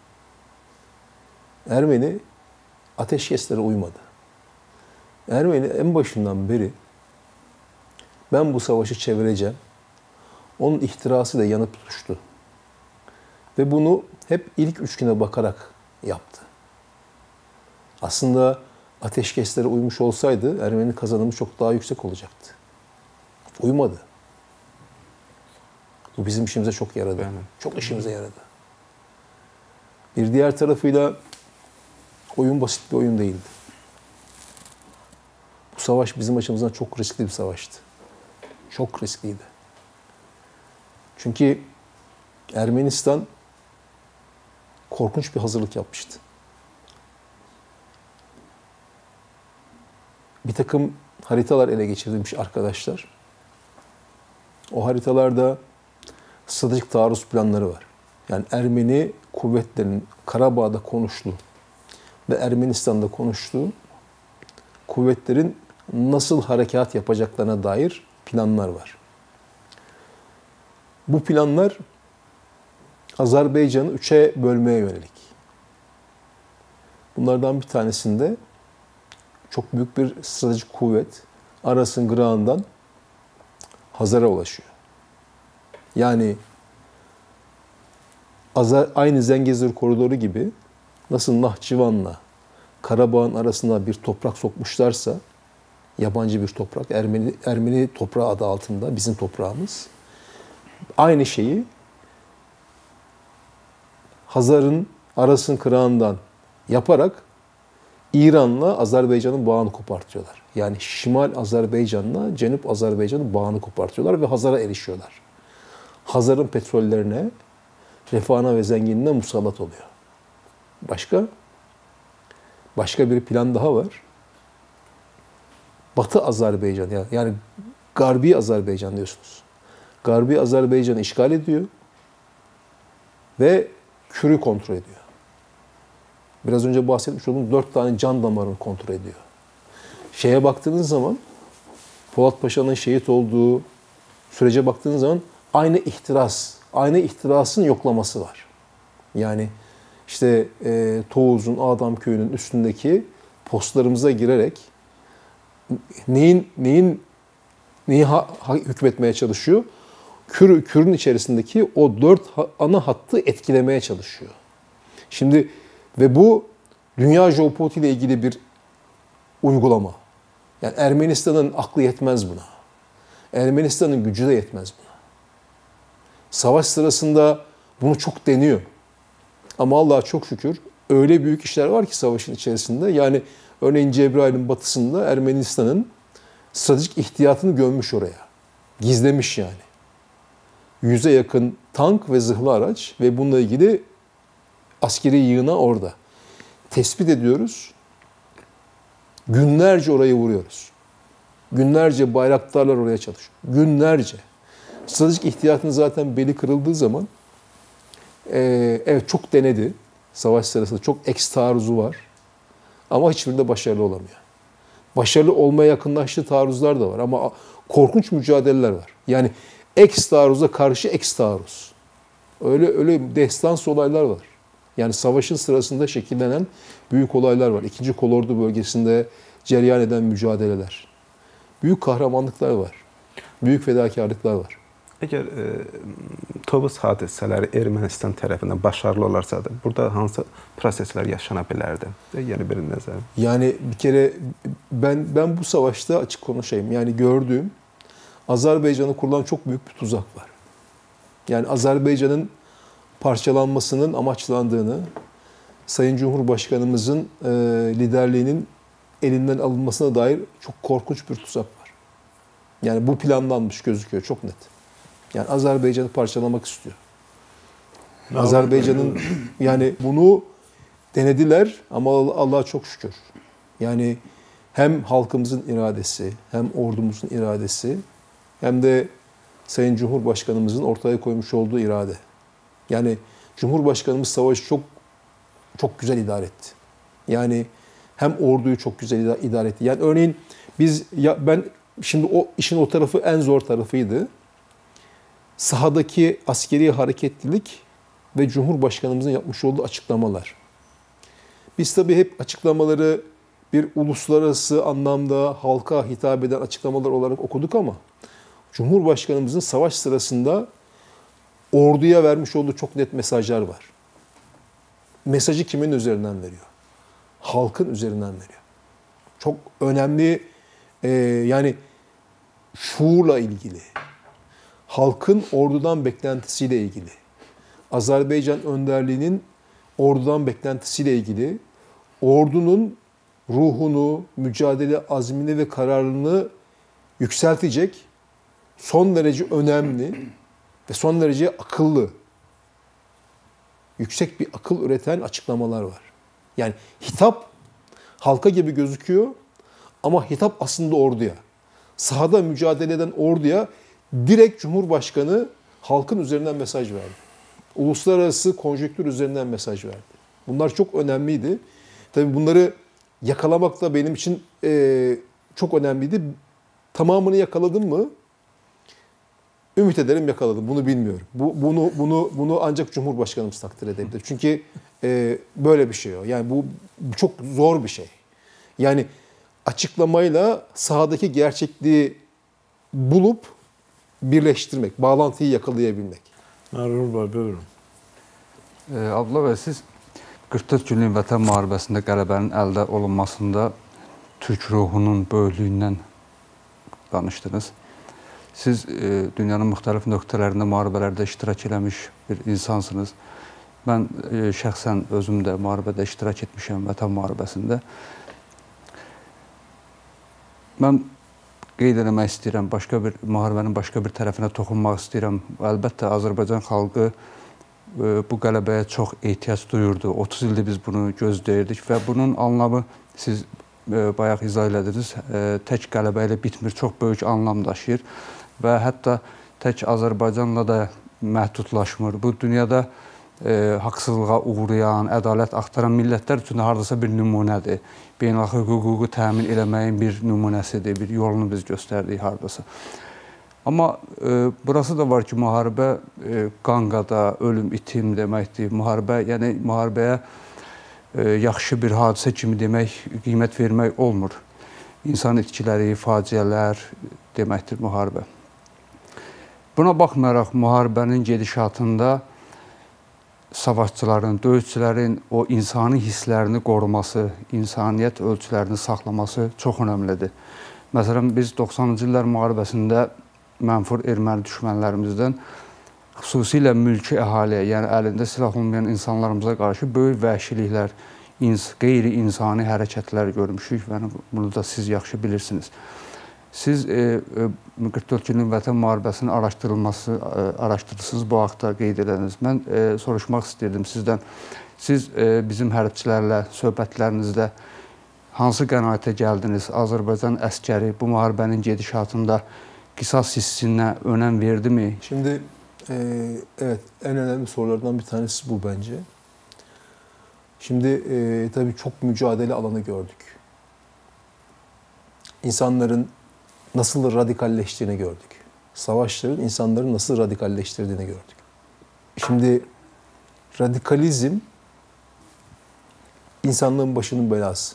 Ermeni ateşkeslere uymadı. Ermeni en başından beri ben bu savaşı çevireceğim. Onun ihtirası da yanıp tutuştu. Ve bunu hep ilk üç güne bakarak yaptı. Aslında ateşkeslere uymuş olsaydı Ermeni kazanımı çok daha yüksek olacaktı. Uymadı. Bu bizim işimize çok yaradı. Yani. Çok işimize yaradı. Bir diğer tarafıyla oyun basit bir oyun değildi. Bu savaş bizim açımızdan çok riskli bir savaştı. Çok riskliydi. Çünkü Ermenistan korkunç bir hazırlık yapmıştı. Bir takım haritalar ele geçirilmiş arkadaşlar. O haritalarda stratejik taarruz planları var. Yani Ermeni kuvvetlerinin Karabağ'da konuştuğu ve Ermenistan'da konuştuğu kuvvetlerin nasıl harekat yapacaklarına dair planlar var. Bu planlar Azerbaycan'ı üçe bölmeye yönelik. Bunlardan bir tanesinde çok büyük bir stratejik kuvvet Aras'ın Gırağı'ndan Hazar'a ulaşıyor. Yani Azer, aynı Zengezur koridoru gibi nasıl Nahçıvan'la Karabağ'ın arasına bir toprak sokmuşlarsa, yabancı bir toprak, Ermeni, Ermeni toprağı adı altında bizim toprağımız, aynı şeyi Hazar'ın Aras'ın kırağından yaparak İran'la Azerbaycan'ın bağını kopartıyorlar. Yani Şimal Azerbaycan'la Cenup Azerbaycan'ın bağını kopartıyorlar ve Hazar'a erişiyorlar. Hazar'ın petrollerine, refahına ve zenginliğine musallat oluyor. Başka? Başka bir plan daha var. Batı Azerbaycan, yani Garbi Azerbaycan diyorsunuz. Garbi Azerbaycan'ı işgal ediyor ve Kür'ü kontrol ediyor. Biraz önce bahsetmiş olduğum dört tane can damarını kontrol ediyor. Şeye baktığınız zaman, Polat Paşa'nın şehit olduğu sürece baktığınız zaman aynı ihtiras, aynı ihtirasın yoklaması var. Yani işte e, Toğuz'un, Adamköy'ünün üstündeki postlarımıza girerek neyin neyin neyi ha, ha, hükmetmeye çalışıyor? Kür, Kür'ün içerisindeki o dört ana hattı etkilemeye çalışıyor. Şimdi ve bu dünya jeopolitiği ile ilgili bir uygulama. Yani Ermenistan'ın aklı yetmez buna. Ermenistan'ın gücü de yetmez buna. Savaş sırasında bunu çok deniyor. Ama Allah'a çok şükür öyle büyük işler var ki savaşın içerisinde. Yani örneğin Cebrail'in batısında Ermenistan'ın stratejik ihtiyatını gömmüş oraya. Gizlemiş yani. yüze yakın tank ve zırhlı araç ve bununla ilgili askeri yığına orada. Tespit ediyoruz. Günlerce orayı vuruyoruz. Günlerce bayraktarlar oraya çalışıyor. Günlerce. Stratejik ihtiyatın zaten beli kırıldığı zaman e, evet çok denedi. Savaş sırasında çok eks taarruzu var. Ama hiçbirinde başarılı olamıyor. Başarılı olmaya yakınlaştığı taarruzlar da var ama korkunç mücadeleler var. Yani eks taarruza karşı eks taarruz. Öyle öyle destansı olaylar var. Yani savaşın sırasında şekillenen büyük olaylar var. İkinci Kolordu bölgesinde cereyan eden mücadeleler. Büyük kahramanlıklar var. Büyük fedakarlıklar var. Əgər e, Tovuz hadisələri Ermənistan tərəfindən başarılı olarsa da, burada hansı proseslər yaşana bilərdi? Yeni bir nəzər. Yani bir kere ben ben bu savaşta açık konuşayım. Yani gördüğüm Azerbaycan'a kurulan çok büyük bir tuzak var. Yani Azerbaycan'ın parçalanmasının amaçlandığını, Sayın Cumhurbaşkanımızın e, liderliğinin elinden alınmasına dair çok korkunç bir tuzak var. Yani bu planlanmış gözüküyor çok net. Yani Azerbaycan'ı parçalamak istiyor. Azerbaycan'ın yani bunu denediler ama Allah'a çok şükür. Yani hem halkımızın iradesi, hem ordumuzun iradesi, hem de Sayın Cumhurbaşkanımızın ortaya koymuş olduğu irade. Yani Cumhurbaşkanımız savaşı çok çok güzel idare etti. Yani hem orduyu çok güzel idare etti. Yani örneğin biz ya ben şimdi o işin o tarafı en zor tarafıydı. Sahadaki askeri hareketlilik ve Cumhurbaşkanımızın yapmış olduğu açıklamalar. Biz tabii hep açıklamaları bir uluslararası anlamda halka hitap eden açıklamalar olarak okuduk ama Cumhurbaşkanımızın savaş sırasında orduya vermiş olduğu çok net mesajlar var. Mesajı kimin üzerinden veriyor? Halkın üzerinden veriyor. Çok önemli e, yani şuurla ilgili, halkın ordudan beklentisiyle ilgili, Azerbaycan önderliğinin ordudan beklentisiyle ilgili, ordunun ruhunu, mücadele azmini ve kararlılığını yükseltecek son derece önemli ve son derece akıllı, yüksek bir akıl üreten açıklamalar var. Yani hitap halka gibi gözüküyor ama hitap aslında orduya. Sahada mücadele eden orduya direkt Cumhurbaşkanı halkın üzerinden mesaj verdi. Uluslararası konjonktür üzerinden mesaj verdi. Bunlar çok önemliydi. Tabii bunları yakalamak da benim için e, çok önemliydi. Tamamını yakaladım mı? Ümit ederim yakaladım. Bunu bilmiyorum. Bu, bunu bunu bunu ancak Cumhurbaşkanımız takdir edebilir. Çünkü e, böyle bir şey o. Yani bu çok zor bir şey. Yani açıklamayla sahadaki gerçekliği bulup birleştirmek, bağlantıyı yakalayabilmek. Erol Bey, buyurun. E, Abdullah bəy, siz qırx dörd günlük vətən müharibəsində qələbənin əldə olunmasında Türk ruhunun böyüklüyündən danışdınız. Siz e, dünyanın müxtəlif nöqtələrində müharibələrdə iştirak eləmiş bir insansınız. Mən e, şəxsən özüm də müharibədə iştirak etmişəm vətən müharibəsində. Mən qeyd eləmək istəyirəm, başqa bir müharibənin başqa bir tərəfinə toxunmaq istəyirəm. Əlbəttə, Azərbaycan xalqı e, bu qələbəyə çox ehtiyac duyurdu. otuz ildir biz bunu gözləyirdik və bunun anlamı siz e, bayaq izah elədiniz, e, tək qələbə ilə bitmir, çox böyük anlam daşıyır və hətta tək Azərbaycanla da məhdudlaşmır. Bu dünyada e, haqsızlığa uğrayan, ədalət axtaran millətlər üçün hardasa bir nümunədir. Beynəlxalq hüququ təmin eləməyin bir nümunəsidir, bir yolunu biz göstərdik hardasa. Amma e, burası da var ki, müharibə e, qanqada, ölüm, itim deməkdir. Müharibə, yəni müharibəyə e, yaxşı bir hadisə kimi demək, qiymət vermək olmur. İnsan itkiləri, faciələr deməkdir müharibə. Buna baxmayaraq, müharibənin gedişatında savaşçıların, döyüşçülərin o insani hisslərini qoruması, insaniyyət ölçülərini saxlaması çox önəmlidir. Məsələn, biz doxsanıncı illər müharibəsində mənfur erməni düşmənlərimizdən xüsusilə mülki əhaliyə, yəni əlində silah olmayan insanlarımıza qarşı böyük vəhşiliklər, qeyri-insani hərəkətlər görmüşük və bunu da siz yaxşı bilirsiniz. Siz e, e, qırx dörd günlük Vətən müharibəsinin araşdırılması, e, araşdırırsınız bu haqda qeyd ediniz. Mən e, soruşmaq istəyirdim sizdən. Siz e, bizim hərbçilərlə söhbətlərinizdə hansı qənaətə gəldiniz? Azərbaycan əskəri bu müharibənin gedişatında qisas hissinə önəm verdimi? Şimdi e, evet, en önemli sorulardan bir tanesi bu bence. Şimdi e, tabii çok mücadele alanı gördük. İnsanların nasıl radikalleştiğini gördük. Savaşların insanların nasıl radikalleştirdiğini gördük. Şimdi radikalizm insanlığın başının belası.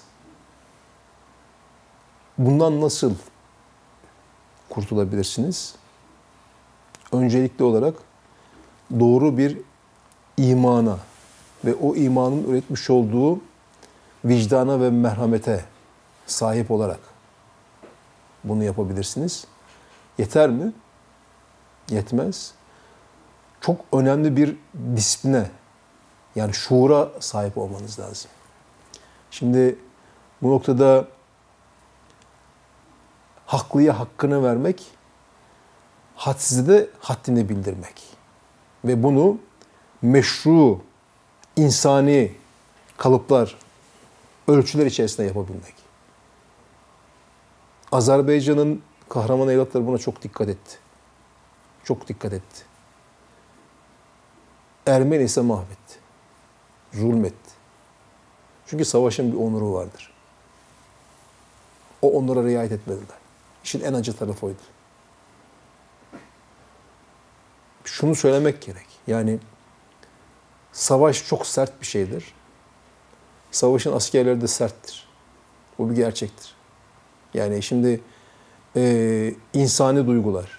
Bundan nasıl kurtulabilirsiniz? Öncelikli olarak doğru bir imana ve o imanın üretmiş olduğu vicdana ve merhamete sahip olarak bunu yapabilirsiniz. Yeter mi? Yetmez. Çok önemli bir disipline, yani şuura sahip olmanız lazım. Şimdi bu noktada haklıya hakkını vermek, hadsize de haddini bildirmek. Ve bunu meşru, insani kalıplar, ölçüler içerisinde yapabilmek. Azerbaycan'ın kahraman evlatları buna çok dikkat etti. Çok dikkat etti. Ermeni ise mahvetti. Zulmetti. Çünkü savaşın bir onuru vardır. O onlara riayet etmediler. İşin en acı tarafı oydu. Şunu söylemek gerek. Yani savaş çok sert bir şeydir. Savaşın askerleri de serttir. Bu bir gerçektir. Yani şimdi e, insani duygular,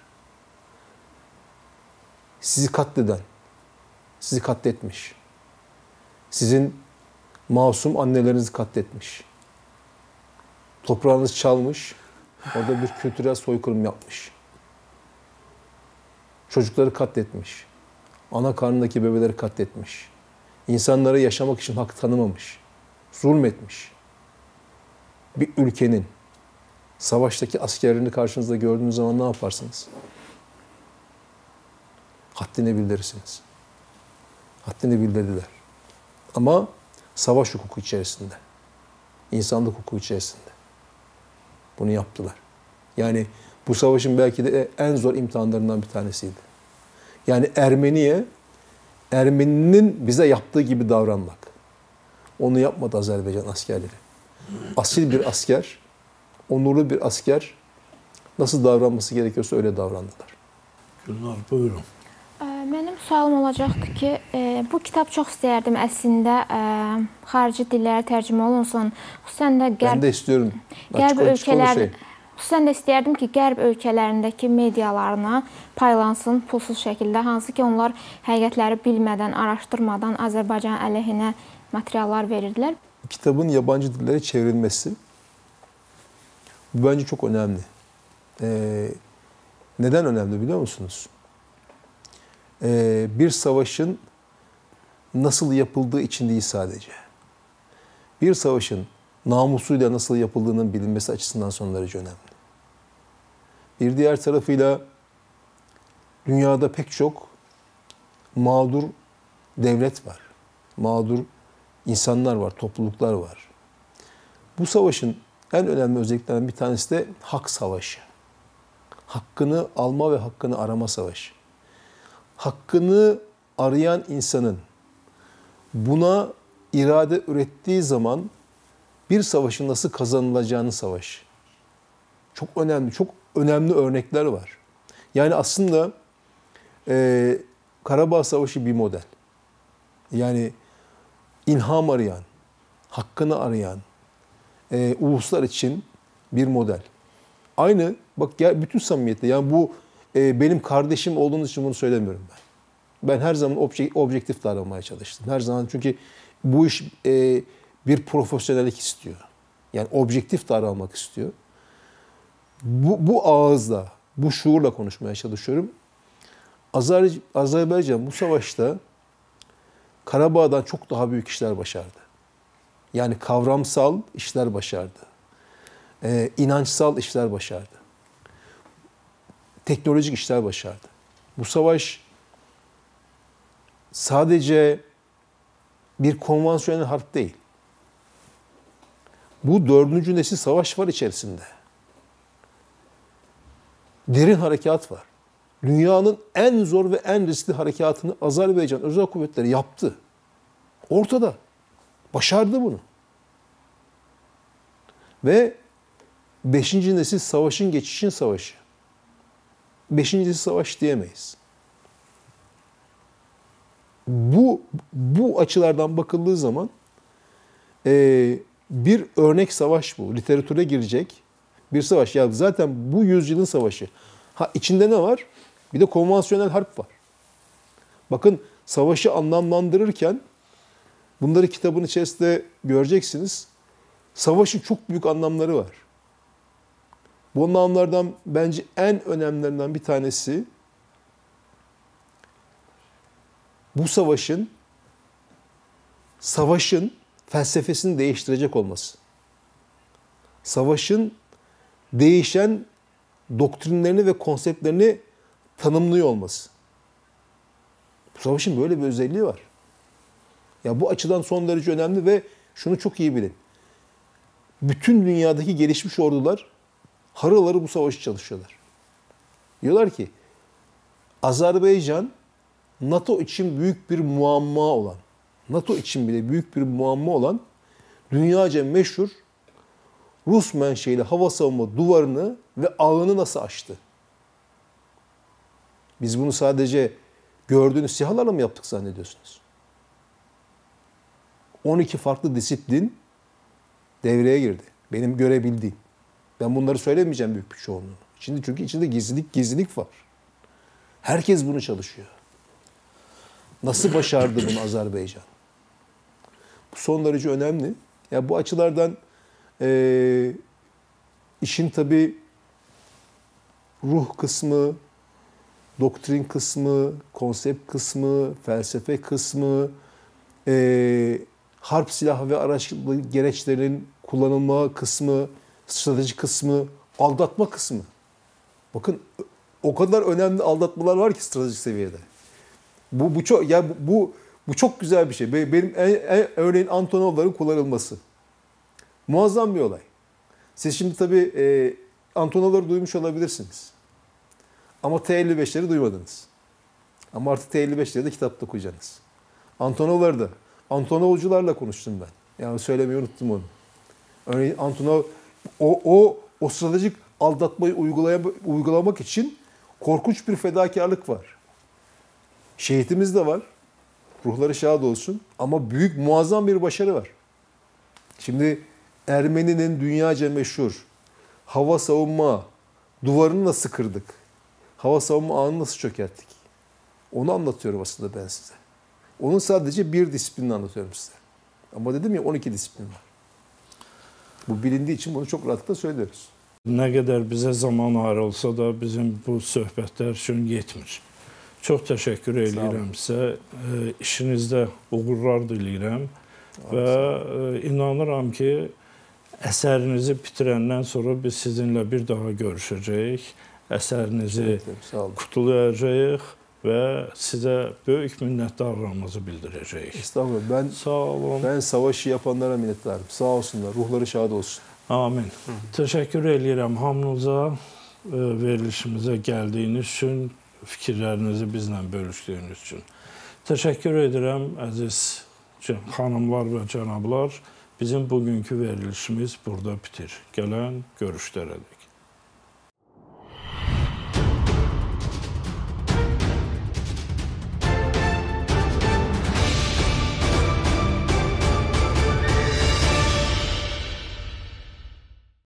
sizi katleden, sizi katletmiş, sizin masum annelerinizi katletmiş, toprağınızı çalmış, orada bir kültürel soykırım yapmış, çocukları katletmiş, ana karnındaki bebeleri katletmiş, insanlara yaşamak için hak tanımamış, zulmetmiş bir ülkenin savaştaki askerlerini karşınızda gördüğünüz zaman ne yaparsınız? Haddini bildirirsiniz. Haddini bildirdiler. Ama savaş hukuku içerisinde, insanlık hukuku içerisinde bunu yaptılar. Yani bu savaşın belki de en zor imtihanlarından bir tanesiydi. Yani Ermeniye, Ermeninin bize yaptığı gibi davranmak. Onu yapmadı Azerbaycan askerleri. Asil bir asker, onurlu bir asker nasıl davranması gerekiyorsa öyle davrandılar. Gülnar, buyurun. Mənim sualım olacaqdır ki, bu kitab çox istəyərdim əslində xarici dillərə tərcümə olunsun. Xüsusən də qərb, ben de istiyorum. Qərb ölkələr, xüsusən də istəyərdim ki, qərb ölkələrindəki medialarına paylansın pulsuz şəkildə, hansı ki onlar həqiqətləri bilmədən, araşdırmadan Azərbaycan əleyhinə materiallar verirdilər. Kitabın yabancı dillere çevrilmesi bu bence çok önemli. Ee, neden önemli biliyor musunuz? Ee, bir savaşın nasıl yapıldığı için değil sadece. Bir savaşın namusuyla nasıl yapıldığının bilinmesi açısından son derece önemli. Bir diğer tarafıyla dünyada pek çok mağdur devlet var. Mağdur insanlar var, topluluklar var. Bu savaşın en önemli özelliklerinden bir tanesi de hak savaşı. Hakkını alma ve hakkını arama savaşı. Hakkını arayan insanın buna irade ürettiği zaman bir savaşın nasıl kazanılacağını savaş. Çok önemli, çok önemli örnekler var. Yani aslında e, Karabağ Savaşı bir model. Yani ilham arayan, hakkını arayan e, uluslar için bir model. Aynı, bak ya bütün samimiyetle, yani bu e, benim kardeşim olduğunuz için bunu söylemiyorum ben. Ben her zaman obje, objektif davranmaya çalıştım. Her zaman, çünkü bu iş e, bir profesyonellik istiyor. Yani objektif davranmak istiyor. Bu, bu ağızla, bu şuurla konuşmaya çalışıyorum. Azer, Azerbaycan bu savaşta Karabağ'dan çok daha büyük işler başardı. Yani kavramsal işler başardı. Ee, inançsal işler başardı. teknolojik işler başardı. Bu savaş sadece bir konvansiyonel harp değil. Bu dördüncü nesil savaş var içerisinde. Derin harekat var. Dünyanın en zor ve en riskli harekatını Azerbaycan Özel Kuvvetleri yaptı. Ortada. Başardı bunu. Ve beşinci nesil savaşın geçişin savaşı. Beşinci nesil savaş diyemeyiz. Bu, bu açılardan bakıldığı zaman e, bir örnek savaş bu. Literatüre girecek bir savaş. Ya zaten bu yüzyılın savaşı. Ha içinde ne var? Bir de konvansiyonel harp var. Bakın savaşı anlamlandırırken bunları kitabın içerisinde göreceksiniz. Savaşın çok büyük anlamları var. Bu anlamlardan bence en önemlilerinden bir tanesi bu savaşın savaşın felsefesini değiştirecek olması. Savaşın değişen doktrinlerini ve konseptlerini tanımlıyor olması. Bu savaşın böyle bir özelliği var. Ya bu açıdan son derece önemli ve şunu çok iyi bilin. Bütün dünyadaki gelişmiş ordular harıl harıl bu savaşı çalışıyorlar. Diyorlar ki Azerbaycan NATO için büyük bir muamma olan, NATO için bile büyük bir muamma olan dünyaca meşhur Rus menşeili hava savunma duvarını ve ağını nasıl aştı? Biz bunu sadece gördüğünüz SİHA'larla mı yaptık zannediyorsunuz? on iki farklı disiplin devreye girdi. Benim görebildiğim. Ben bunları söylemeyeceğim büyük bir çoğunluğu. Şimdi çünkü içinde gizlilik gizlilik var. Herkes bunu çalışıyor. Nasıl başardı bunu Azerbaycan? Bu son derece önemli. Ya bu açılardan e, işin tabii ruh kısmı, doktrin kısmı, konsept kısmı, felsefe kısmı, e, harp silahı ve araç gereçlerin kullanılma kısmı, strateji kısmı, aldatma kısmı. Bakın o kadar önemli aldatmalar var ki stratejik seviyede. Bu bu çok ya bu, bu bu çok güzel bir şey. Benim en, en, örneğin Antonovların kullanılması. Muazzam bir olay. Siz şimdi tabii e, Antonovları duymuş olabilirsiniz. Ama T elli beşleri duymadınız. Ama artık T elli beşleri de kitapta okuyacaksınız. Antonovları da. Antonovcularla konuştum ben. Yani söylemeyi unuttum onu. Örneğin Antonov o o o stratejik aldatmayı uygulamak için korkunç bir fedakarlık var. Şehitimiz de var. Ruhları şad olsun. Ama büyük, muazzam bir başarı var. Şimdi Ermeni'nin dünyaca meşhur hava savunma duvarını nasıl kırdık? Hava savunma ağını nasıl çökerttik? Onu anlatıyorum aslında ben size. Onun sadece bir disiplinini anlatıyorum size. Ama dedim ya on iki disiplin var. Bu bilindiği için bunu çok rahatlıkla söylüyoruz. Nə qədər bizə zaman ayrılsa da bizim bu söhbətlər üçün yetmir. Çox təşəkkür edirəm sizə. İşinizdə uğurlar diləyirəm və inanıram ki, əsərinizi bitirəndən sonra biz sizinlə bir daha görüşəcəyik. Əsərinizi qutulayacağıq və sizə böyük minnətdarlığımızı bildirəcəyik. Estağfurullah. Ben, Sağ olun. Ben savaşı yapanlara minnettarım. Sağ olsunlar. Ruhları şad olsun. Amin. Hı. Təşəkkür edirəm hamınıza verilişimizə gəldiyiniz üçün, fikirlərinizi bizlə bölüşdüyünüz üçün. Təşəkkür edirəm əziz xanımlar və cənablar. Bizim bugünkü verilişimiz burada bitir. Gələn görüşlərə.